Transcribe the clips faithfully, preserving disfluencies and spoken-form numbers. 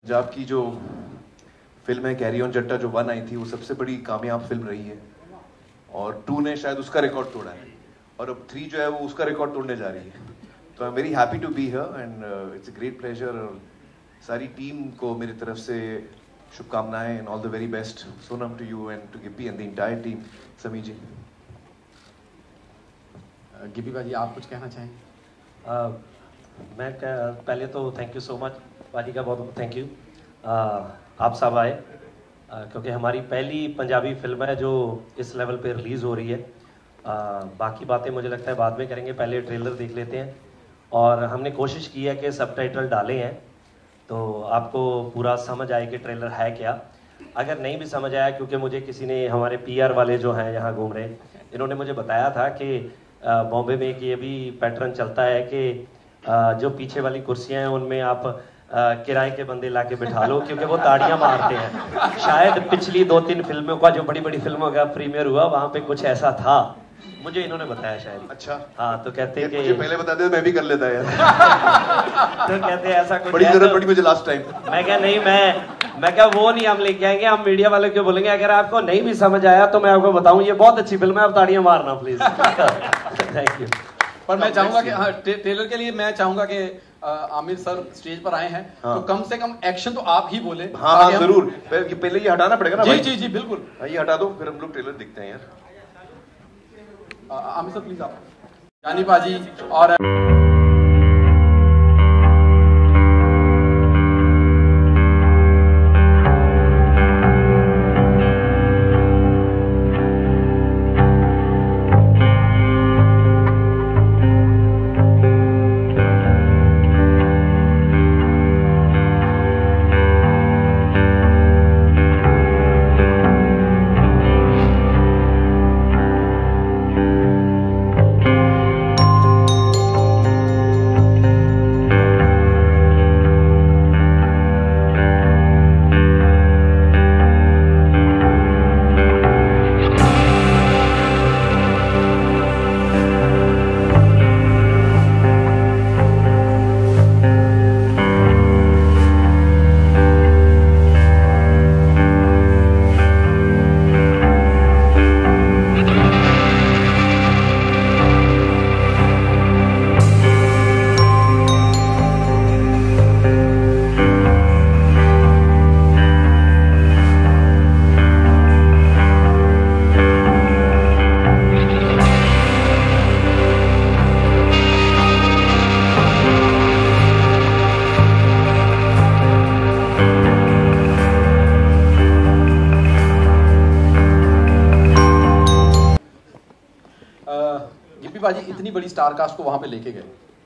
पंजाब की जो फिल्म है कैरी ऑन जट्टा जो वन आई थी वो सबसे बड़ी कामयाब फिल्म रही है और टू ने शायद उसका रिकॉर्ड तोड़ा है और अब थ्री जो है वो उसका रिकॉर्ड तोड़ने जा रही है। तो I am very happy to be here and it's a great pleasure. सारी टीम को मेरी तरफ से शुभकामनाएं and all the very best. Sonam to you and to Gippy and the entire team. समी जी। गिप्पी भाजी आप कुछ कहना चाहें? uh, मैं पहले तो थैंक यू सो मच भाजी का, बहुत बहुत थैंक यू। आप सब आए uh, क्योंकि हमारी पहली पंजाबी फिल्म है जो इस लेवल पे रिलीज़ हो रही है। uh, बाकी बातें मुझे लगता है बाद में करेंगे, पहले ट्रेलर देख लेते हैं। और हमने कोशिश की है कि सबटाइटल डाले हैं तो आपको पूरा समझ आए कि ट्रेलर है क्या। अगर नहीं भी समझ आया, क्योंकि मुझे किसी ने, हमारे पीआर वाले जो हैं यहाँ घूम रहे, इन्होंने मुझे बताया था कि बॉम्बे में कि ये भी पैटर्न चलता है कि जो पीछे वाली कुर्सियाँ हैं उनमें आप किराए के बंदे ला के बिठा लो क्योंकि वो ताड़ियाँ मारते हैं। शायद पिछली दो तीन फिल्मों का, जो बड़ी बड़ी फिल्मों का प्रीमियर हुआ, वहाँ पे कुछ ऐसा था, मुझे इन्होंने बताया शायद। अच्छा। हाँ, तो कहते हैं कि मुझे पहले बता दे मैं भी कर लेता यार। तो कहते हैं ऐसा कुछ बड़ी जरूरत पड़ी मुझे लास्ट टाइम। मैं क्या नहीं, मैं मैं क्या वो नहीं हम लेके आएंगे, हम मीडिया वाले को बोलेंगे अगर आपको नहीं भी समझ आया तो मैं आपको बताऊं ये बहुत अच्छी फिल्म है, आप ताड़ियां मारना प्लीज। Thank you. पर मैं चाहूंगा कि हाँ, ट्रेलर के लिए मैं चाहूंगा कि आमिर सर स्टेज पर आए हैं। हाँ। तो कम से कम एक्शन तो आप ही बोले। हाँ हाँ जरूर। पहले ये हटाना पड़ेगा ना जी भाई? जी जी बिल्कुल। ये हटा दो फिर हम लोग ट्रेलर देखते हैं यार। आमिर सर प्लीज आप। जानी बाजी और बाजी इतनी बड़ी स्टार कास्ट को वहां पे लेके गए,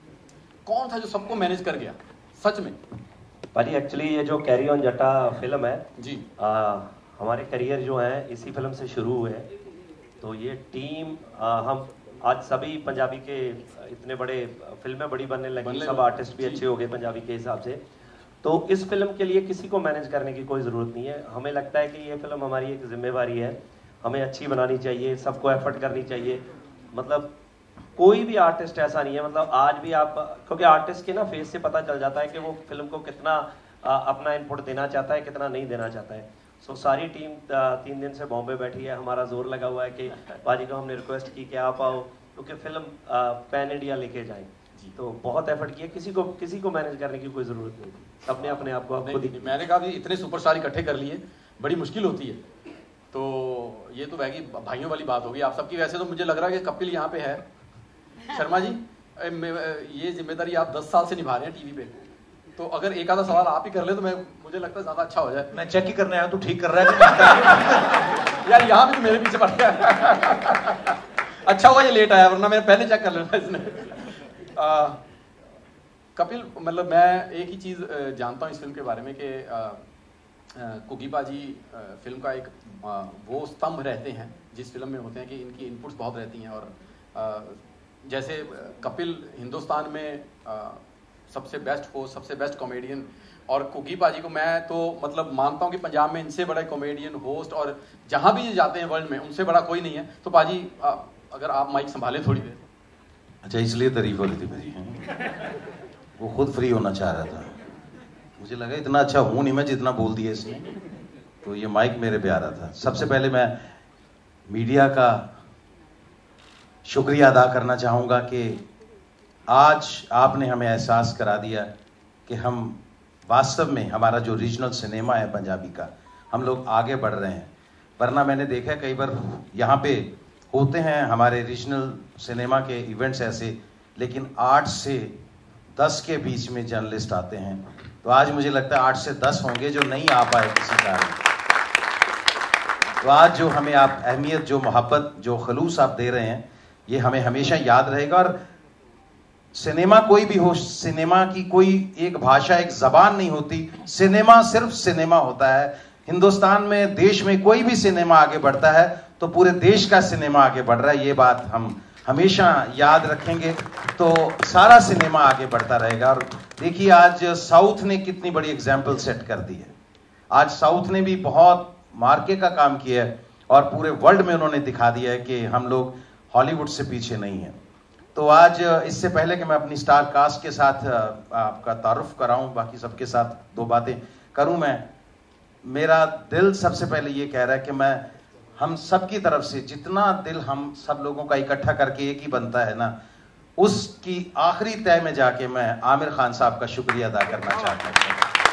कौन था जो सबको मैनेज कर गया सच में? भाजी एक्चुअली ये जो कैरी ऑन जट्टा फिल्म है जी, आ, हमारे करियर जो है इसी फिल्म से शुरू हुए हैं। तो ये टीम आ, हम आज सभी पंजाबी के इतने बड़े फिल्में बड़ी बनने लगी, सब आर्टिस्ट भी अच्छे हो गए पंजाबी के हिसाब से। तो इस फिल्म के लिए किसी को मैनेज करने की कोई ज़रूरत नहीं है। हमें लगता है कि ये फिल्म हमारी एक जिम्मेवारी है, हमें अच्छी बनानी चाहिए, सबको एफर्ट करनी चाहिए। मतलब कोई भी आर्टिस्ट ऐसा नहीं है, मतलब आज भी आप, क्योंकि आर्टिस्ट के ना फेस से पता चल जाता है कि वो फिल्म को कितना आ, अपना इनपुट देना चाहता है, कितना नहीं देना चाहता है। सो सारी टीम आ, तीन दिन से बॉम्बे बैठी है, हमारा जोर लगा हुआ है कि बाजी को हमने रिक्वेस्ट की कि आप आओ क्योंकि फिल्म पैन इंडिया लेके जाएं। तो बहुत एफर्ट किया, किसी को किसी को मैनेज करने की कोई जरूरत नहीं, सबने अपने आप को आपको दी। मैंने कहा कि इतने सुपरस्टार इकट्ठे कर लिए बड़ी मुश्किल होती है, तो ये तो वैगी भाइयों वाली बात होगी आप सबकी। वैसे तो मुझे लग रहा है कि कपिल यहाँ पे है। शर्मा जी, ये जिम्मेदारी आप दस साल से निभा रहे हैं टीवी पे, तो अगर एक आधा सवाल आप ही कर ले तो मैं, मुझे लगता है ज्यादा अच्छा हो जाए। मैं चेक ही करने आया, तू ठीक कर रहा है यार यहाँ भी तो मेरे पीछे पड़ गया। अच्छा हुआ ये लेट आया, वरना मैंने पहले चेक कर लेना इसने। आ, कपिल, मतलब मैं एक ही चीज जानता हूँ इस फिल्म के बारे में कि कुकी बाजी फिल्म का एक आ, वो स्तंभ रहते हैं जिस फिल्म में होते हैं कि इनकी इनपुट्स बहुत रहती हैं। और आ, जैसे कपिल हिंदुस्तान में आ, सबसे बेस्ट होस्ट, सबसे बेस्ट कॉमेडियन, और कुकी बाजी को मैं तो मतलब मानता हूँ कि पंजाब में इनसे बड़ा कॉमेडियन, होस्ट, और जहाँ भी ये जाते हैं वर्ल्ड में उनसे बड़ा कोई नहीं है। तो बाजी आ, अगर आप माइक संभालें थोड़ी देर। अच्छा, इसलिए तारीफ हो रही थी मेरी। वो खुद फ्री होना चाह रहा था। मुझे लगा इतना अच्छा हूं नहीं मैं जितना बोल दिया इसने, तो ये माइक मेरे पे आ रहा था। सबसे पहले मैं मीडिया का शुक्रिया अदा करना चाहूँगा कि आज आपने हमें एहसास करा दिया कि हम वास्तव में हमारा जो रीजनल सिनेमा है पंजाबी का, हम लोग आगे बढ़ रहे हैं। वरना मैंने देखा कई बार यहाँ पे होते हैं हमारे रीजनल सिनेमा के इवेंट्स ऐसे, लेकिन आठ से दस के बीच में जर्नलिस्ट आते हैं। तो आज मुझे लगता है आठ से दस होंगे जो नहीं आ पाए किसी कारण। तो आज जो हमें आप अहमियत, जो मोहब्बत, जो खलूस आप दे रहे हैं, ये हमें हमेशा याद रहेगा। और सिनेमा कोई भी हो, सिनेमा की कोई एक भाषा, एक जबान नहीं होती। सिनेमा सिर्फ सिनेमा होता है। हिंदुस्तान में, देश में कोई भी सिनेमा आगे बढ़ता है तो पूरे देश का सिनेमा आगे बढ़ रहा है। ये बात हम हमेशा याद रखेंगे तो सारा सिनेमा आगे बढ़ता रहेगा। और देखिए आज साउथ ने कितनी बड़ी एग्जाम्पल सेट कर दी है। आज साउथ ने भी बहुत मार्के का काम किया है और पूरे वर्ल्ड में उन्होंने दिखा दिया है कि हम लोग हॉलीवुड से पीछे नहीं हैं। तो आज इससे पहले कि मैं अपनी स्टार कास्ट के साथ आपका तारुफ कराऊं, बाकी सबके साथ दो बातें करूं, मैं मेरा दिल सबसे पहले ये कह रहा है कि मैं हम सब की तरफ से जितना दिल हम सब लोगों का इकट्ठा करके एक ही बनता है ना, उसकी आखिरी तय में जाके मैं आमिर खान साहब का शुक्रिया अदा करना चाहता हूँ।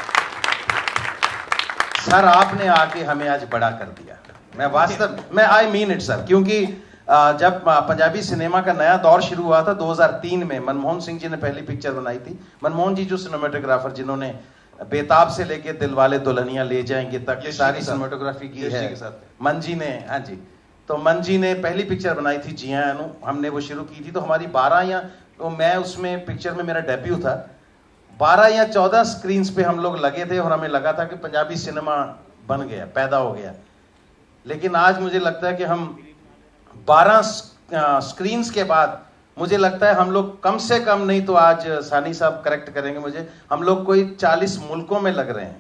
सर आपने आके हमें आज बड़ा कर दिया। मैं वास्तव में आई मीन इट सर, क्योंकि जब पंजाबी सिनेमा का नया दौर शुरू हुआ था दो हज़ार तीन में, मनमोहन सिंह जी ने पहली पिक्चर बनाई थी। मनमोहन जी जो सिनेमेटोग्राफर जिन्होंने बेताब से लेके दिलवाले दुल्हनिया ले जाएंगे तक ये सारी सिनेमेटोग्राफी की है, मन जी ने, हाँ जी, तो मन जी ने पहली पिक्चर बनाई थी जी हाँ अनु, हमने वो शुरू की थी। तो हमारी बारह या तो मैं उसमें पिक्चर में मेरा डेब्यू था, बारह या चौदह स्क्रीन पे हम लोग लगे थे और हमें लगा था कि पंजाबी सिनेमा बन गया, पैदा हो गया। लेकिन आज मुझे लगता है कि हम बारह स्क्रीन के बाद मुझे लगता है हम लोग कम से कम नहीं तो आज सानी साहब करेक्ट करेंगे मुझे, हम लोग कोई चालीस मुल्कों में लग रहे हैं।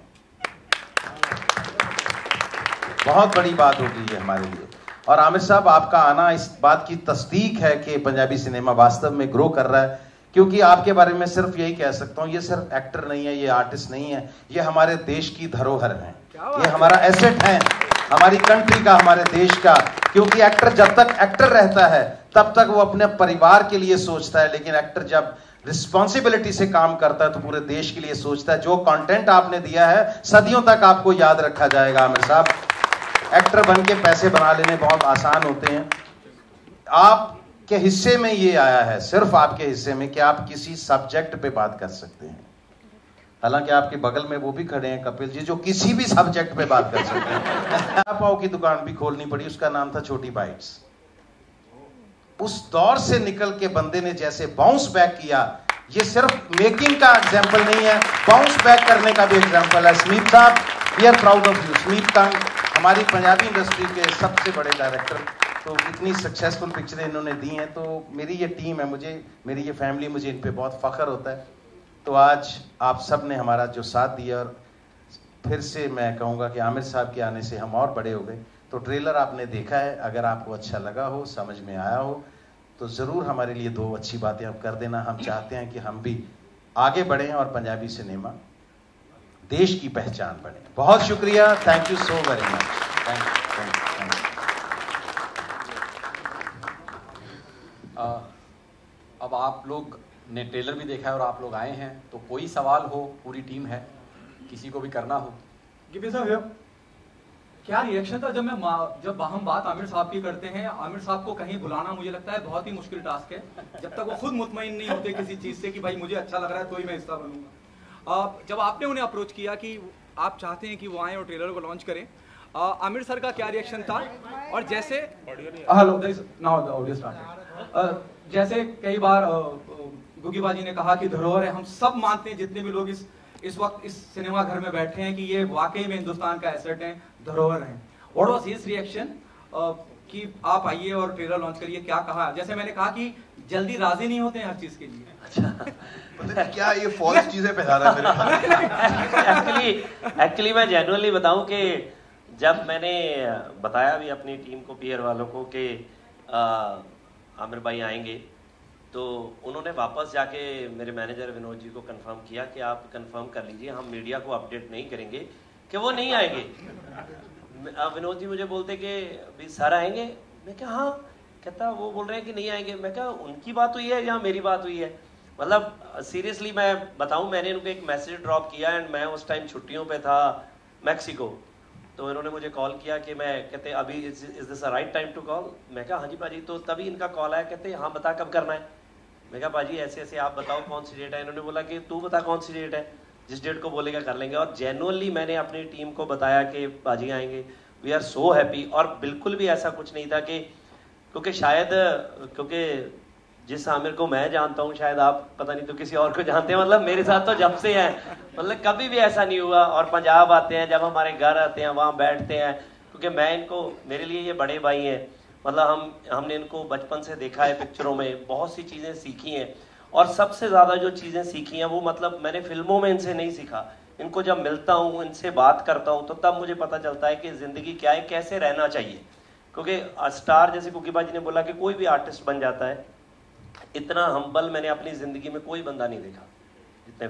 बहुत बड़ी बात हो गई है हमारे लिए। और आमिर साहब आपका आना इस बात की तस्दीक है कि पंजाबी सिनेमा वास्तव में ग्रो कर रहा है। क्योंकि आपके बारे में सिर्फ यही कह सकता हूँ, ये सिर्फ एक्टर नहीं है, ये आर्टिस्ट नहीं है, ये हमारे देश की धरोहर है, ये हमारा एसेट है, हमारी कंट्री का, हमारे देश का। क्योंकि एक्टर जब तक एक्टर रहता है तब तक वो अपने परिवार के लिए सोचता है, लेकिन एक्टर जब रिस्पॉन्सिबिलिटी से काम करता है तो पूरे देश के लिए सोचता है। जो कंटेंट आपने दिया है सदियों तक आपको याद रखा जाएगा आमिर साहब। एक्टर बन के पैसे बना लेने बहुत आसान होते हैं। आपके हिस्से में ये आया है, सिर्फ आपके हिस्से में, कि आप किसी सब्जेक्ट पे बात कर सकते हैं। हालांकि आपके बगल में वो भी खड़े हैं कपिल जी, जो किसी भी सब्जेक्ट पे बात कर सकते हैं। पाव की दुकान भी खोलनी पड़ी, उसका नाम था छोटी बाइट्स। उस दौर से निकल के बंदे ने जैसे बाउंस बैक किया, ये सिर्फ मेकिंग का एग्जाम्पल नहीं है, बाउंस बैक करने का भी एग्जाम्पल है। स्मिथ साहब, we are proud of you. Smeep Kang हमारी पंजाबी इंडस्ट्री के सबसे बड़े डायरेक्टर, तो इतनी सक्सेसफुल पिक्चरें इन्होंने दी हैं। तो मेरी ये टीम है, मुझे मेरी ये फैमिली, मुझे इन पे बहुत फख्र होता है। तो आज आप सब ने हमारा जो साथ दिया, और फिर से मैं कहूँगा कि आमिर साहब के आने से हम और बड़े हो गए। तो ट्रेलर आपने देखा है, अगर आपको अच्छा लगा हो, समझ में आया हो, तो ज़रूर हमारे लिए दो अच्छी बातें आप कर देना। हम चाहते हैं कि हम भी आगे बढ़ें और पंजाबी सिनेमा देश की पहचान बने। बहुत शुक्रिया, thank you so very much. Thank you, thank you. अब आप लोग ने ट्रेलर भी देखा है और आप लोग आए हैं, तो कोई सवाल हो, पूरी टीम है, किसी को भी करना हो। गिबी साहब, क्या रिएक्शन था जब मैं जब हम बात आमिर साहब की करते हैं? आमिर साहब को कहीं बुलाना मुझे लगता है बहुत ही मुश्किल टास्क है, जब तक वो खुद मुतमईन नहीं होते किसी चीज से कि भाई मुझे अच्छा लग रहा है तो ही मैं हिस्सा बनूंगा। जब आपने उन्हें अप्रोच किया कि आप चाहते हैं कि वो आए और ट्रेलर को लॉन्च करें, आमिर सर का क्या रिएक्शन था? और जैसे hello now the audio start, जैसे कई बार गुगी बाजी ने कहा कि धरोहर है, हम सब मानते हैं जितने भी लोग इस इस वक्त इस सिनेमा घर में बैठे हैं कि ये वाकई में हिंदुस्तान का एसेट है, धरोहर है। व्हाट वाज हिज रिएक्शन कि आप आइए और ट्रेलर लॉन्च करिए? क्या कहा? जैसे मैंने कहा कि जल्दी राजी नहीं होते हैं हर चीज के लिए। अच्छा, पता नहीं क्या ये फॉल्स चीजें फैला रहा है मेरे। एक्चुअली एक्चुअली मैं जेन्युइनली बताऊं कि जब मैंने बताया भी अपनी टीम को, पीयर वालों को, कि आमिर भाई आएंगे, तो उन्होंने वापस जाके मेरे मैनेजर विनोद जी को कंफर्म किया कि आप कंफर्म कर लीजिए, हम मीडिया को अपडेट नहीं करेंगे कि वो नहीं आएंगे। विनोद जी मुझे बोलते कि भी सर आएंगे, मैं क्या हाँ, कहता वो बोल रहे हैं कि नहीं आएंगे। मैं क्या उनकी बात हुई है या मेरी बात हुई है? मतलब सीरियसली मैं बताऊं, मैंने उनको एक मैसेज ड्रॉप किया एंड मैं उस टाइम छुट्टियों पे था मैक्सिको, तो इन्होंने मुझे कॉल किया कि मैं कहते अभी is this a right time to call? मैं कहा हाँ जी पाजी। तो तभी इनका कॉल आया, कहते हाँ बता कब करना है। मैं कहा पाजी ऐसे ऐसे आप बताओ कौन सी डेट है। इन्होंने बोला कि तू बता कौन सी डेट है, जिस डेट को बोलेगा कर लेंगे। और जेन्युइनली मैंने अपनी टीम को बताया कि पाजी आएंगे, वी आर सो हैप्पी। और बिल्कुल भी ऐसा कुछ नहीं था कि, क्योंकि शायद क्योंकि जिस आमिर को मैं जानता हूँ शायद आप पता नहीं तो किसी और को जानते हैं, मतलब मेरे साथ तो जब से है, मतलब कभी भी ऐसा नहीं हुआ। और पंजाब आते हैं, जब हमारे घर आते हैं वहाँ बैठते हैं, क्योंकि मैं इनको, मेरे लिए ये बड़े भाई हैं, मतलब हम हमने इनको बचपन से देखा है पिक्चरों में, बहुत सी चीज़ें सीखी हैं। और सबसे ज़्यादा जो चीज़ें सीखी हैं वो मतलब मैंने फिल्मों में इनसे नहीं सीखा। इनको जब मिलता हूँ, इनसे बात करता हूँ, तो तब मुझे पता चलता है कि ज़िंदगी क्या है, कैसे रहना चाहिए। क्योंकि स्टार जैसे कुकी बाजी ने बोला कि कोई भी आर्टिस्ट बन जाता है, इतना हम्बल मैंने अपनी ज़िंदगी में कोई बंदा नहीं देखा जितने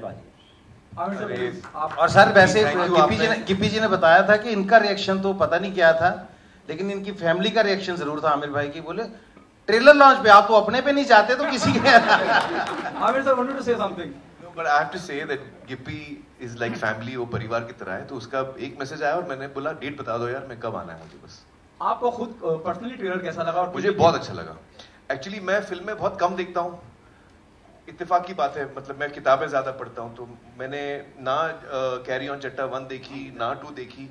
बाजी। और सर वैसे गिप्पी जी ने गिप्पी जी ने बताया था कि इनका रिएक्शन तो पता नहीं क्या था, लेकिन इनकी फैमिली का रिएक्शन जरूर था आमिर भाई की। बोले ट्रेलर लॉन्च पे आप तो अपने पे नहीं जाते तो किसी के। Aamir sir wanted to say something, but I have to say that Gippy is like family, वो परिवार की तरह है। तो उसका एक मैसेज आया और मैंने बोला डेट बता दो यार, मैं कब आना है मुझे बस। आपको खुद पर्सनली ट्रेलर कैसा लगा? और मुझे बहुत अच्छा लगा। एक्चुअली मैं फिल्में बहुत कम देखता हूँ, इत्तेफाक की बात है, मतलब मैं किताबें ज्यादा पढ़ता हूँ। तो मैंने ना कैरी ऑन जट्टा वन देखी, ना टू देखी,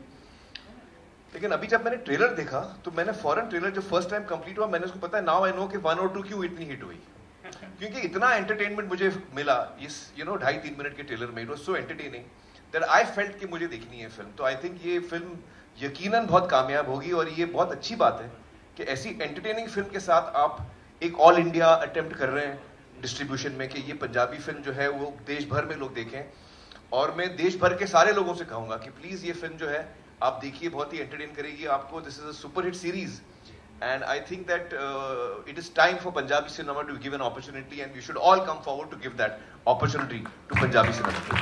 लेकिन अभी जब मैंने ट्रेलर देखा तो मैंने फॉरन ट्रेलर जो फर्स्ट टाइम कंप्लीट हुआ, मैंने उसको पता है नाउ आई नो कि वन और टू क्यों इतनी हिट हुई, क्योंकि इतना एंटरटेनमेंट मुझे मिला इस यू नो ढाई तीन मिनट के ट्रेलर में। It was so entertaining that I felt कि मुझे देखनी है फिल्म। तो आई थिंक ये फिल्म यकीनन बहुत कामयाब होगी, और ये बहुत अच्छी बात है कि ऐसी एंटरटेनिंग फिल्म के साथ आप एक ऑल इंडिया अटेम्प्ट कर रहे हैं डिस्ट्रीब्यूशन में, कि ये पंजाबी फिल्म जो है वो देश भर में लोग देखें। और मैं देश भर के सारे लोगों से कहूंगा कि प्लीज ये फिल्म जो है आप देखिए, बहुत ही एंटरटेन करेगी आपको। This is a super hit series and I think that it is time for Punjabi cinema to give an opportunity and we should all come forward to give that opportunity to Punjabi cinema.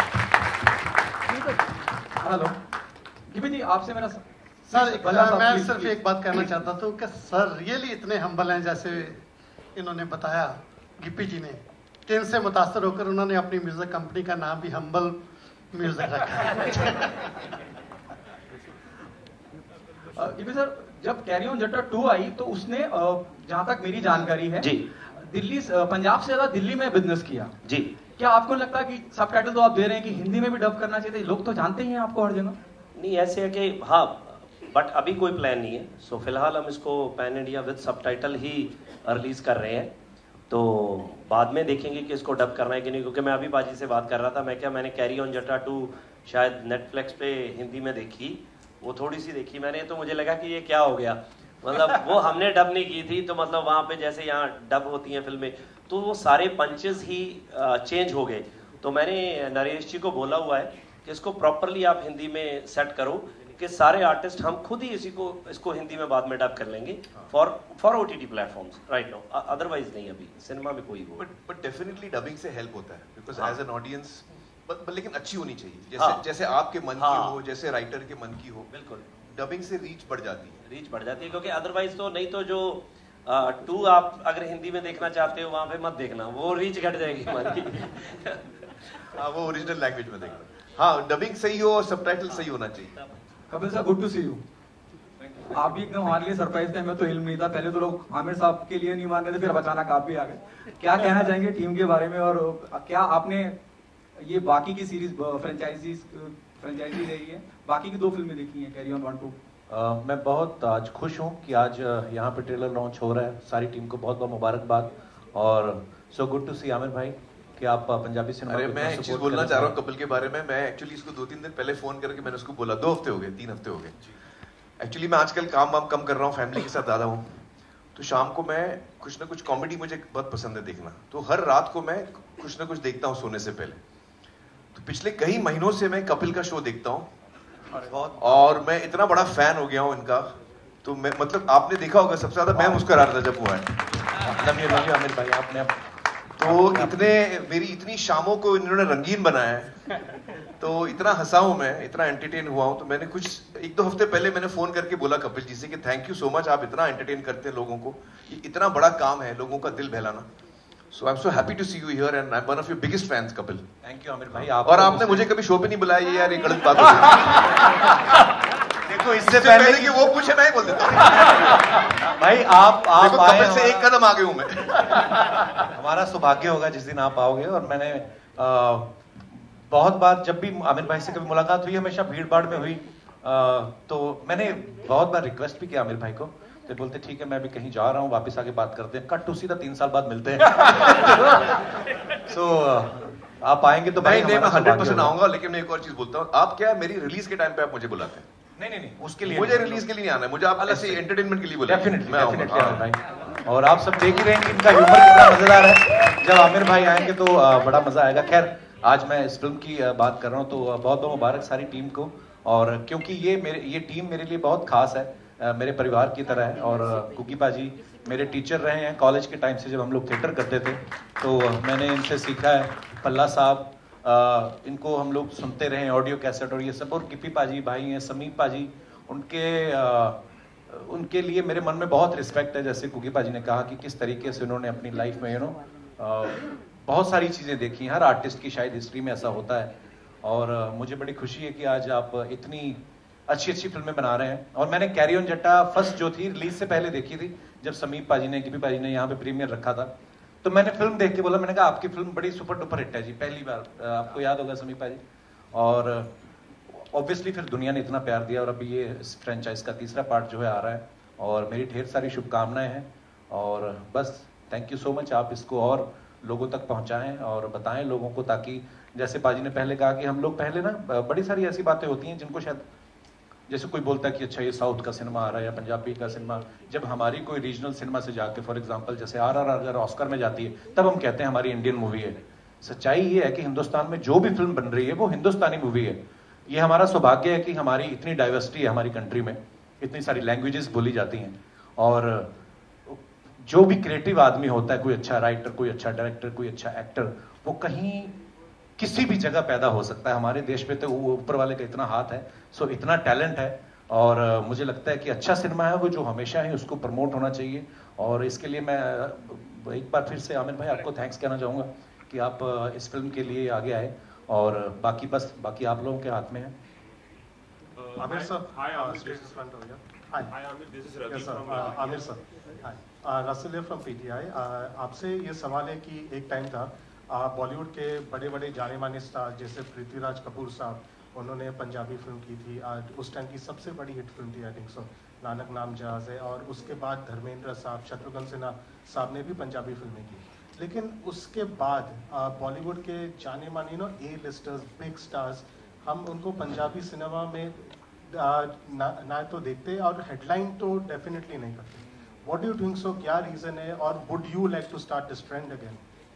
Hello Gippy ji, आपसे मेरा sir एक, मैं सिर्फ एक बात कहना चाहता था कि सर रियली इतने हम्बल हैं, जैसे इन्होंने बताया गिप्पी जी ने, कि इनसे मुतासर होकर उन्होंने अपनी म्यूजिक कंपनी का नाम भी हम्बल म्यूजिक रखा है। गिप्पी सर, जब कैरी ऑन जट्टा टू आई तो उसने जहां तक मेरी जानकारी है जी दिल्ली पंजाब से ज्यादा दिल्ली में बिजनेस किया जी। क्या आपको लगता है कि सबटाइटल तो आप दे रहे हैं कि हिंदी में भी डब करना चाहिए? लोग तो जानते ही हैं आपको हर जगह। नहीं ऐसे है कि हाँ, बट अभी कोई प्लान नहीं है। सो फिलहाल हम इसको पैन इंडिया विद सबटाइटल ही रिलीज कर रहे हैं, तो बाद में देखेंगे कि इसको डब करना है कि नहीं। क्योंकि मैं अभी बाजी से बात कर रहा था, मैं क्या मैंने कैरी ऑन जट्टा टू शायद नेटफ्लिक्स पे हिंदी में देखी, वो थोड़ी सी देखी मैंने, तो मुझे लगा कि ये क्या हो गया, मतलब वो हमने डब नहीं की थी, तो मतलब वहाँ पे जैसे यहाँ डब होती हैं फिल्में, तो वो सारे पंचेस ही चेंज हो गए। तो मैंने नरेश जी को बोला हुआ है कि इसको प्रॉपरली आप हिंदी में सेट करो, कि सारे आर्टिस्ट हम खुद ही इसी को इसको हिंदी में बाद में डब कर लेंगे for for OTT platforms right now, otherwise नहीं अभी सिनेमा में कोई वो। बट बट डेफिनेटली डबिंग से हेल्प होता है, बिकॉज एज एन ऑडियंस, लेकिन अच्छी होनी चाहिए, जैसे हाँ, जैसे आपके मन हाँ, की हो, जैसे राइटर के मन की हो। बिल्कुल डबिंग से रीच बढ़ जाती है, रीच बढ़ जाती है, क्योंकि अदरवाइज तो नहीं तो जो टू आप अगर हिंदी में देखना चाहते हो वहां पे मत देखना, वो रीच घट जाएगी हमारी। हाँ वो ओरिजिनल लैंग्वेज में देखना। हाँ डबिंग सही हो और सबटाइटल सही होना चाहिए। Kapil sir, good to see you. आप भी एकदम हमारे लिए सरप्राइज थे, हमें तो इल्म नहीं था। पहले तो लोग आमिर साहब के लिए नहीं मान रहे थे, फिर अचानक आप भी आ गए। क्या कहना चाहेंगे टीम के बारे में, और क्या आपने ये बाकी की सीरीज फ्रेंचाइजीज फ्रेंचाइजी रही है, बाकी की दो फिल्में देखी हैं, carry on one two? Uh, मैं बहुत आज खुश हूँ कि आज uh, यहाँ पे ट्रेलर लॉन्च हो रहा है। सारी टीम को बहुत बहुत मुबारकबाद, और so good to see Aamir भाई कि आप uh, पंजाबी सिनेमा। अरे मैं एक चीज बोलना चाह रहा हूँ कपिल के बारे में। मैं एक्चुअली इसको दो तीन दिन पहले फोन करके मैंने उसको बोला, दो हफ्ते हो गए, तीन हफ्ते हो गए। एक्चुअली मैं आजकल काम वाम कम कर रहा हूँ, फैमिली के साथ ज़्यादा हूँ, तो शाम को मैं कुछ ना कुछ कॉमेडी मुझे बहुत पसंद है देखना, तो हर रात को मैं कुछ ना कुछ देखता हूँ सोने से पहले। तो पिछले कई महीनों से मैं कपिल का शो देखता हूँ, और मैं इतना बड़ा फैन हो गया हूँ इनका। तो मैं मतलब आपने देखा होगा सबसे ज्यादा मैं मुस्कुरा रहा था जब वो है। Love you love you Aamir भाई, आपने तो इतने मेरी इतनी शामों को इन्होंने रंगीन बनाया है, तो इतना हंसा हूं मैं, इतना एंटरटेन हुआ हूं। तो मैंने कुछ एक दो हफ्ते पहले मैंने फोन करके बोला कपिल जी से कि थैंक यू सो मच, आप इतना एंटरटेन करते हैं लोगों को, ये इतना बड़ा काम है लोगों का दिल बहलाना। So I am so happy to see you here and I am one of your biggest fans Kapil. Thank you Aamir भाई। आप और आपने मुझे कभी शो पे नहीं बुलाया, ये यार ये गलत बात है। देखो इससे पहले, पहले कि वो पूछे ना ही बोल देता भाई आप आप देखो, आए कपिल से एक कदम आगे हूं मैं। हमारा सौभाग्य होगा जिस दिन आप आओगे। और मैंने आ, बहुत बार जब भी आमिर भाई से कभी मुलाकात हुई, हमेशा भीड़ भाड़ में हुई, आ, तो मैंने बहुत बार रिक्वेस्ट भी किया आमिर भाई को, तो बोलते ठीक है मैं भी कहीं जा रहा हूँ, वापस आके बात करते हैं। कट टू सीधा तीन साल बाद मिलते हैं। सो आप आएंगे तो भाई नहीं, मैं हंड्रेड परसेंट आऊंगा। लेकिन मैं एक और चीज बोलता हूँ, आप क्या मेरी रिलीज के टाइम पे आप मुझे बुलाते हैं? नहीं नहीं नहीं, उसके लिए मुझे रिलीज के लिए नहीं आना है, मुझे आप अलग से एंटरटेनमेंट के लिए बोले। डेफिनेटली डेफिनेटली आमिर भाई। और आप सब देख ही रहे हैं कि इनका ह्यूमर कितना मजेदार है। जब आमिर भाई आएंगे तो बड़ा मजा आएगा। खैर आज मैं इस फिल्म की बात कर रहा हूँ, तो बहुत बहुत मुबारक सारी टीम को। और क्योंकि ये मेरे ये टीम मेरे लिए बहुत खास है, मेरे परिवार की तरह है। और कुकी पाजी मेरे टीचर रहे हैं कॉलेज के टाइम से, जब हम लोग थिएटर करते थे तो मैंने इनसे सीखा है। पल्ला साहब, इनको हम लोग सुनते रहे ऑडियो कैसेट और ये सब। और गिप्पी पाजी भाई हैं, समीप पाजी, उनके आ, उनके लिए मेरे मन में बहुत रिस्पेक्ट है। जैसे कुकी पाजी ने कहा कि किस तरीके से उन्होंने अपनी लाइफ में यू नो बहुत सारी चीज़ें देखी। हर आर्टिस्ट की शायद हिस्ट्री में ऐसा होता है। और आ, मुझे बड़ी खुशी है कि आज आप इतनी अच्छी अच्छी फिल्में बना रहे हैं। और मैंने कैरी ऑन जट्टा फर्स्ट जो थी रिलीज से पहले देखी थी, जब समीप पाजी ने, गिप्पी पाजी ने यहाँ पे प्रीमियर रखा था। तो मैंने फिल्म देख के बोला, मैंने कहा आपकी फिल्म बड़ी सुपर डुपर हिट है जी, पहली बार। आपको याद होगा समीप पाजी। और ऑब्वियसली फिर दुनिया ने इतना प्यार दिया, और अभी ये इस फ्रेंचाइज का तीसरा पार्ट जो है आ रहा है, और मेरी ढेर सारी शुभकामनाएं हैं। और बस थैंक यू सो मच, आप इसको और लोगों तक पहुंचाएं और बताएं लोगों को, ताकि जैसे पाजी ने पहले कहा कि हम लोग पहले ना बड़ी सारी ऐसी बातें होती हैं जिनको शायद, जैसे कोई बोलता है कि अच्छा ये साउथ का सिनेमा आ रहा है या पंजाबी का सिनेमा, जब हमारी कोई रीजनल सिनेमा से जाके, फॉर एग्जांपल जैसे आर आर अगर ऑस्कर में जाती है, तब हम कहते हैं हमारी इंडियन मूवी है। सच्चाई ये है कि हिंदुस्तान में जो भी फिल्म बन रही है वो हिंदुस्तानी मूवी है। ये हमारा सौभाग्य है कि हमारी इतनी डाइवर्सिटी है हमारी कंट्री में, इतनी सारी लैंग्वेजेस बोली जाती हैं। और जो भी क्रिएटिव आदमी होता है, कोई अच्छा राइटर, कोई अच्छा डायरेक्टर, कोई अच्छा एक्टर, वो कहीं किसी भी जगह पैदा हो सकता है। हमारे देश पे तो वो ऊपर वाले का इतना हाथ है, सो इतना टैलेंट है। और मुझे लगता है कि अच्छा सिनेमा है वो जो हमेशा है उसको प्रमोट होना चाहिए। और इसके लिए मैं एक बार फिर से आमिर भाई आपको थैंक्स कहना चाहूँगा कि आप इस फिल्म के लिए आगे आए। और बाकी बस बाकी आप लोगों के हाथ में है। Amir sir, uh, stage is front over here. Hi. Hi Amir, this is Ravi Yes sir, from uh, Amir sir. Hi. Uh, Russell here from P T I. Uh, आपसे ये सवाल है कि एक टाइम था बॉलीवुड uh, के बड़े बड़े जाने माने स्टार जैसे पृथ्वीराज कपूर साहब, उन्होंने पंजाबी फिल्म की थी। uh, उस टाइम की सबसे बड़ी हिट फिल्म थी आई थिंक सो, नानक नाम जहाज है। और उसके बाद धर्मेंद्र साहब, शत्रुघ्न सिन्हा साहब ने भी पंजाबी फिल्में की। लेकिन उसके बाद बॉलीवुड uh, के जाने माने no A listers, big stars, हम उनको पंजाबी सिनेमा में Uh, ना, ना तो देखते और हेडलाइन तो डेफिनेटली नहीं करते। What do you think so, क्या रीजन है? और would you like to start this trend again?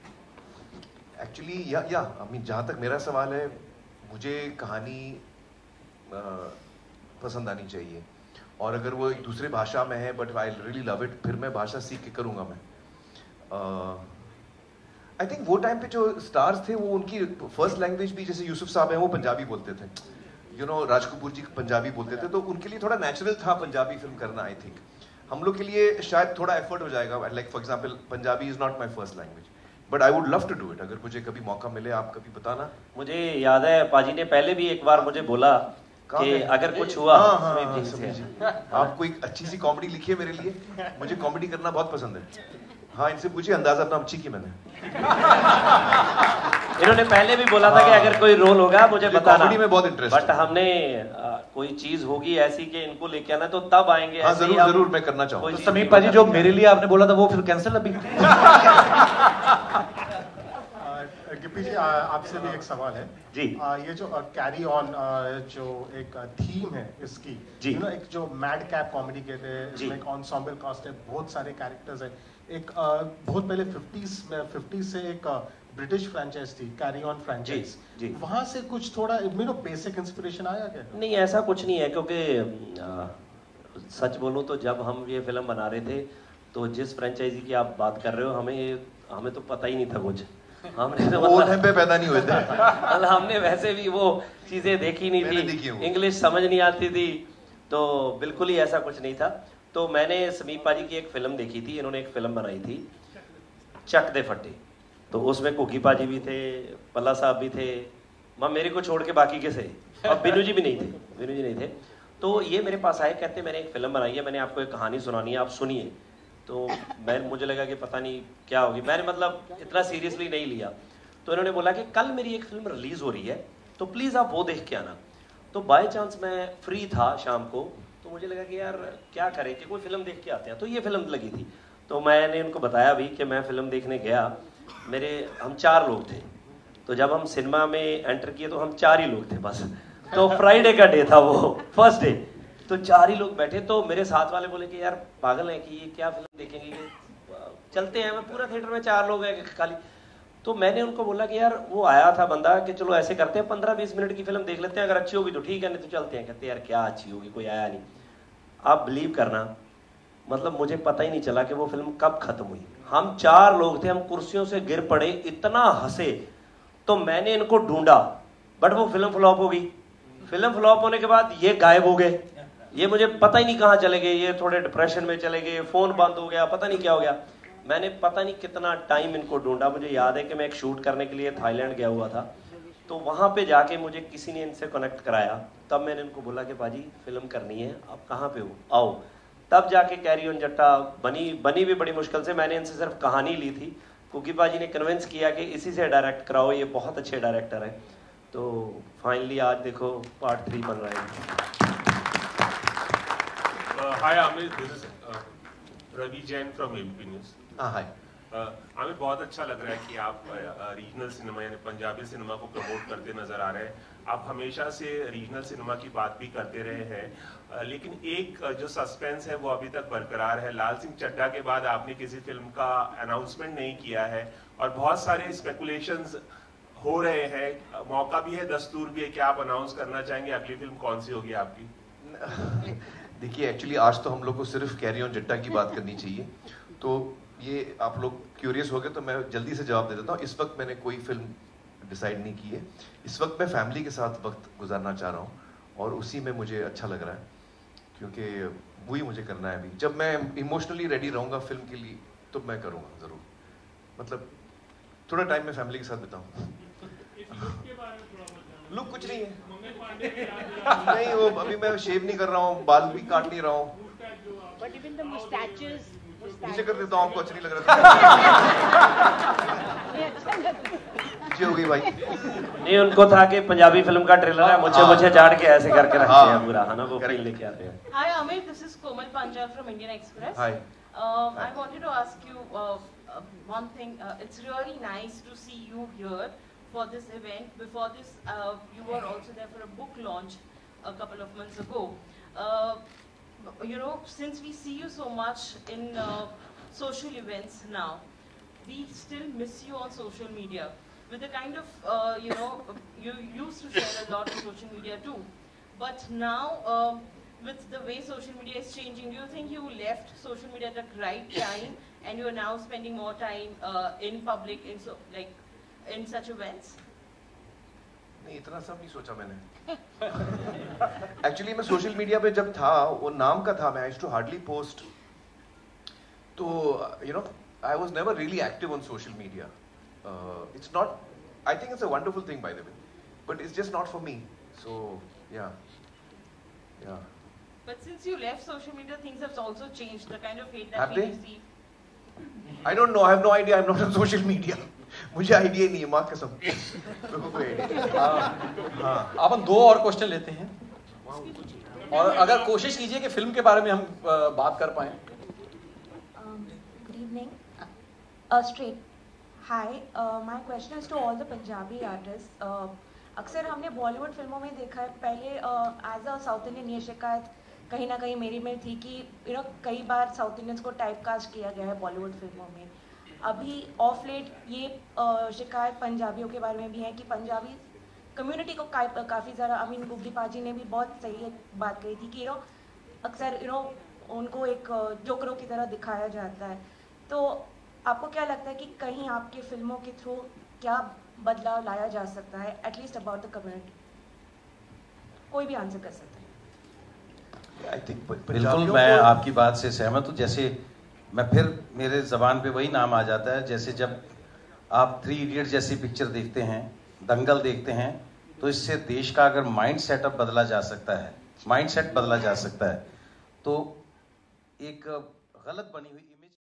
Actually yeah yeah I mean जहाँ तक मेरा सवाल है, मुझे कहानी आ, पसंद आनी चाहिए। और अगर वो एक दूसरे भाषा में है but I really love it, फिर मैं भाषा सीख के करूँगा मैं। आई थिंक वो टाइम पे जो स्टार्स थे वो उनकी फर्स्ट लैंग्वेज भी, जैसे यूसुफ साहब हैं वो पंजाबी बोलते थे, यू नो राज कपूर जी पंजाबी बोलते थे, तो उनके लिए थोड़ा नेचुरल था पंजाबी फिल्म करना। आई थिंक हम लोग के लिए शायद थोड़ा एफर्ट हो जाएगा। Like for example Punjabi is not my first language, but I would love to do it. अगर मुझे कभी मौका मिले, आप कभी बताना। मुझे याद है पाजी ने पहले भी एक बार मुझे बोला कि अगर कुछ हुआ। हाँ, हाँ, हाँ, हाँ, आप कोई अच्छी सी कॉमेडी लिखिए मेरे लिए, मुझे कॉमेडी करना बहुत पसंद है। हाँ, इनसे पूछिए, अंदाजा अपना अच्छी की मैंने। इन्होंने पहले भी बोला था कि अगर कोई रोल होगा मुझे बताना। कॉमेडी में बहुत इंटरेस्ट, बट हमने आ, कोई चीज होगी ऐसी कि इनको लेके आना तो तब आएंगे। हाँ, जरूर जरूर मैं करना चाहूँगा। तो समीप पाजी जो मेरे लिए आपने बोला था वो फिर कैंसिल अभी। गिप्पी जी, आपसे भी एक सवाल है जी। आ, ये जो कैरी ऑन जो एक थीम है इसकी, यू नो एक जो मैड कैप कॉमेडी कहते हैं, इसमें एक एंसेम्बल कास्ट है, बहुत सारे कैरेक्टर्स है। एक आ, बहुत पहले फिफ्टीज में फिफ्टीज से एक ब्रिटिश फ्रेंचाइज थी कैरी ऑन फ्रेंचाइज, वहां से कुछ थोड़ा मेरे बेसिक इंस्पिरेशन आया क्या? नहीं, ऐसा कुछ नहीं है, क्योंकि आ, सच बोलूं तो जब हम ये फिल्म बना रहे थे तो जिस फ्रेंचाइजी की आप बात कर रहे हो, हमें हमें तो पता ही नहीं था कुछ, हमने तो मतलब पे पैदा नहीं हुए थे। मतलब हमने वैसे भी वो चीजें देखी नहीं थी, इंग्लिश समझ नहीं आती थी, तो बिल्कुल ही ऐसा कुछ नहीं था। तो मैंने समीप पाजी की एक फिल्म देखी थी, इन्होंने एक फिल्म बनाई थी चक दे फटे, तो उसमें कुकी पाजी भी थे, पल्ला साहब भी थे, माँ मेरे को छोड़ के बाकी के से, और बिनू जी भी नहीं थे, बिनू जी नहीं थे। तो ये मेरे पास आए, कहते मैंने एक फिल्म बनाई है, मैंने आपको एक कहानी सुनानी है, आप सुनिए। तो मैं मुझे लगा कि पता नहीं क्या होगी, मैंने मतलब इतना सीरियसली नहीं लिया। तो इन्होंने बोला कि कल मेरी एक फिल्म रिलीज हो रही है, तो प्लीज़ आप वो देख के आना। तो बाय चांस मैं फ्री था शाम को, तो मुझे लगा कि यार क्या करें कि कोई फिल्म देख के आते हैं, तो ये फिल्म लगी थी। तो मैंने उनको बताया भी कि मैं फिल्म देखने गया, मेरे हम चार लोग थे, तो जब हम सिनेमा में एंटर किए तो हम चार ही लोग थे बस। तो फ्राइडे का डे था वो, फर्स्ट डे, तो चार ही लोग बैठे। तो मेरे साथ वाले बोले कि यार पागल है कि ये क्या फिल्म देखेंगे, चलते हैं। मैं पूरा थिएटर में चार लोग हैं खाली। तो मैंने उनको बोला कि यार वो आया था बंदा कि चलो ऐसे करते हैं, पंद्रह बीस मिनट की फिल्म देख लेते हैं, अगर अच्छी होगी तो ठीक है, नहीं तो चलते हैं। कहते यार क्या अच्छी होगी, कोई आया नहीं। आप बिलीव करना, मतलब मुझे पता ही नहीं चला कि वो फिल्म कब खत्म हुई। हम चार लोग थे, हम कुर्सियों से गिर पड़े, इतना हंसे। तो मैंने इनको ढूंढा, बट वो फिल्म फ्लॉप हो गई। फिल्म फ्लॉप होने के बाद ये गायब हो गए, ये मुझे पता ही नहीं कहाँ चले गए, ये थोड़े डिप्रेशन में चले गए, फोन बंद हो गया, पता नहीं क्या हो गया। मैंने पता नहीं कितना टाइम इनको ढूंढा। मुझे याद है कि मैं एक शूट करने के लिए थाईलैंड गया हुआ था, तो वहाँ पे जाके मुझे किसी ने इनसे कनेक्ट कराया। तब मैंने इनको बोला कि बाजी फिल्म करनी है, आप कहाँ पे हो, आओ। तब जाके कैरी ऑन जट्टा बनी बनी भी बड़ी मुश्किल से। मैंने इनसे सिर्फ कहानी ली थी, कुकी बाजी ने कन्विंस किया कि इसी से डायरेक्ट कराओ, ये बहुत अच्छे डायरेक्टर हैं। तो फाइनली आज देखो पार्ट थ्री बन रहा है। Hi Aamir, this is Ravi Jain from ABP news. हाँ हाय आमिर, बहुत अच्छा लग रहा है कि आप रीजनल सिनेमा यानी पंजाबी सिनेमा को प्रमोट करते नजर आ रहे हैं। आप हमेशा से रीजनल सिनेमा की बात भी करते रहे हैं, लेकिन एक जो सस्पेंस है वो अभी तक बरकरार है। लाल सिंह चड्ढा के बाद आपने किसी फिल्म का अनाउंसमेंट नहीं किया है और बहुत सारे स्पेकुलेशंस हो रहे हैं, मौका भी है, दस्तूर भी है। क्या आप अनाउंस करना चाहेंगे अगली फिल्म कौन सी होगी आपकी? देखिए एक्चुअली आज तो हम लोग को सिर्फ कैरी ऑन जट्टा की बात करनी चाहिए, तो ये आप लोग क्यूरियस हो गए तो मैं जल्दी से जवाब दे देता हूँ। इस वक्त मैंने कोई फिल्म डिसाइड नहीं की है। इस वक्त मैं फैमिली के साथ वक्त गुजारना चाह रहा हूँ और उसी में मुझे अच्छा लग रहा है, क्योंकि वही मुझे करना है अभी। जब मैं इमोशनली रेडी रहूँगा फिल्म के लिए तो मैं करूँगा ज़रूर। मतलब थोड़ा टाइम मैं फैमिली के साथ बिताऊँ। लुक कुछ नहीं है, नहीं वो अभी मैं शेव नहीं कर रहा हूँ, बाल भी काट नहीं रहा हूँ। नीचे कर देता हूँ, आपको अच्छा नहीं लग रहा जी हो गई भाई। नहीं, उनको था कि पंजाबी फिल्म का ट्रेलर है, मुझे मुझे झाड़ के ऐसे करके रखते हैं पूरा, है ना, वो फील लेके आते हैं। Hi Amit, this is Komal Panchal from Indian Express. Hi. Um, I wanted to ask you uh, uh, one thing. Uh, it's really nice to see you here for this event. Before this, uh, you were also there for a book launch a couple of months ago. Uh, you know, since we see you so much in uh, social events now, we still miss you on social media. With the kind of, uh, you know, you used to share a lot on social media too. But now, um, with the way social media is changing, do you think you left social media at the right time and you are now spending more time uh, in public, in so, like, in such events? नहीं, इतना सब नहीं सोचा मैंने। Actually मैं social media पे जब था, वो नाम का था, मैं I used to hardly post. तो you know, I was never really active on social media. It's not, I think it's a wonderful thing by the way, but it's just not for me. So yeah yeah But since you left social media, things have also changed. The kind of hate that Have we they? receive. I don't know. I have no idea. I'm not on social media. मुझे idea नहीं है, माँ कसम। मेरे को कोई idea. हाँ, अपन दो और क्वेश्चन लेते हैं और अगर कोशिश कीजिए कि फिल्म के बारे में हम बात कर पाएं। Good evening. Uh, straight. Hi. Uh, my question is to all the Punjabi artists. Uh, अक्सर हमने बॉलीवुड फिल्मों में देखा है, पहले एज अ साउथ इंडियन ये शिकायत कहीं ना कहीं मेरी में थी कि यू नो कई बार साउथ इंडियंस को टाइप कास्ट किया गया है बॉलीवुड फिल्मों में। अभी ऑफ लेट ये uh, शिकायत पंजाबियों के बारे में भी है कि पंजाबी कम्युनिटी को काफ़ी ज़्यादा, आई मीन गुग्गी पाजी ने भी बहुत सही बात कही थी कि यू नो अक्सर यू नो उनको एक जोकरों की तरह दिखाया जाता है। तो आपको क्या लगता है कि कहीं आपकी फिल्मों के थ्रू क्या बदलाव लाया जा सकता है, एटलीस्ट अबाउट द कम्युनिटी? कोई भी आंसर कर सकता है। आई थिंक बिल्कुल मैं आपकी बात से सहमत हूँ। जैसे मैं फिर मेरे जबान पे वही नाम आ जाता है, जैसे जब आप थ्री इडियट जैसी पिक्चर देखते हैं, दंगल देखते हैं, तो इससे देश का अगर माइंड सेटअप बदला जा सकता है, माइंड सेट बदला जा सकता है, तो एक गलत बनी हुई